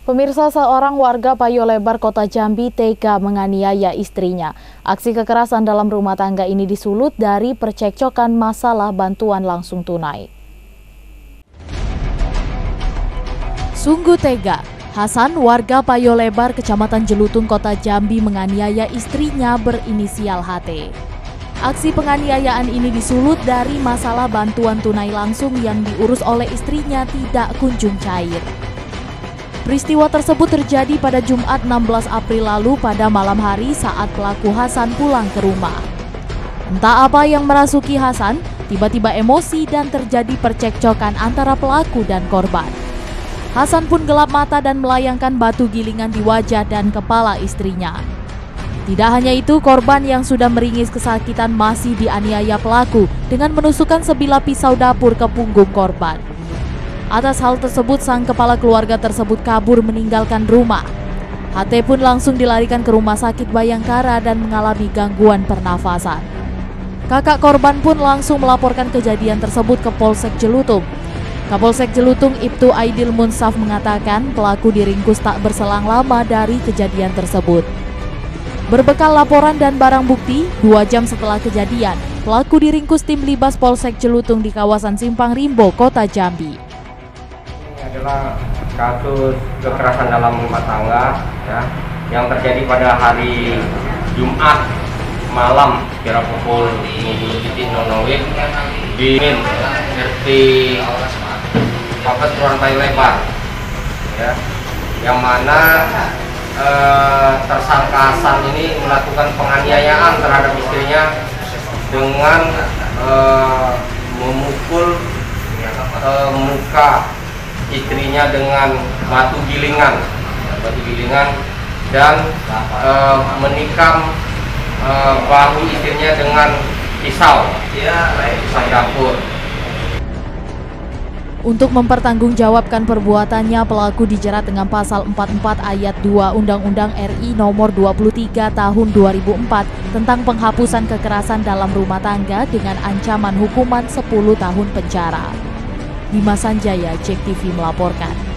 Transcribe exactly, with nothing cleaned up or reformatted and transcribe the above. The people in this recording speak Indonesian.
Pemirsa, seorang warga Payolebar, Kota Jambi tega menganiaya istrinya. Aksi kekerasan dalam rumah tangga ini disulut dari percekcokan masalah bantuan langsung tunai. Sungguh tega, Hasan, warga Payolebar, Kecamatan Jelutung, Kota Jambi menganiaya istrinya berinisial H T. Aksi penganiayaan ini disulut dari masalah bantuan tunai langsung yang diurus oleh istrinya tidak kunjung cair. Peristiwa tersebut terjadi pada Jumat enam belas April lalu pada malam hari saat pelaku Hasan pulang ke rumah. Entah apa yang merasuki Hasan, tiba-tiba emosi dan terjadi percekcokan antara pelaku dan korban. Hasan pun gelap mata dan melayangkan batu gilingan di wajah dan kepala istrinya. Tidak hanya itu, korban yang sudah meringis kesakitan masih dianiaya pelaku dengan menusukkan sebilah pisau dapur ke punggung korban. Atas hal tersebut, sang kepala keluarga tersebut kabur meninggalkan rumah. H T pun langsung dilarikan ke rumah sakit Bayangkara dan mengalami gangguan pernafasan. Kakak korban pun langsung melaporkan kejadian tersebut ke Polsek Jelutung. Kapolsek Jelutung Ibtu Aidil Munsaf mengatakan pelaku diringkus tak berselang lama dari kejadian tersebut. Berbekal laporan dan barang bukti, dua jam setelah kejadian, pelaku diringkus tim Libas Polsek Jelutung di kawasan Simpang Rimbo, Kota Jambi. Adalah kasus kekerasan dalam rumah tangga ya, yang terjadi pada hari Jumat malam kira pukul dua puluh di R T Papat Kelurahan Payolebar ya, yang mana eh, tersangka Hasan ini melakukan penganiayaan terhadap istrinya dengan eh, memukul eh, muka istrinya dengan batu gilingan, batu gilingan dan e, menikam e, bahu istrinya dengan pisau, pisau dapur. Untuk mempertanggungjawabkan perbuatannya, pelaku dijerat dengan pasal empat puluh empat ayat dua Undang-Undang R I nomor dua puluh tiga tahun dua ribu empat tentang penghapusan kekerasan dalam rumah tangga dengan ancaman hukuman sepuluh tahun penjara. Dimas Sanjaya, Jek T V melaporkan.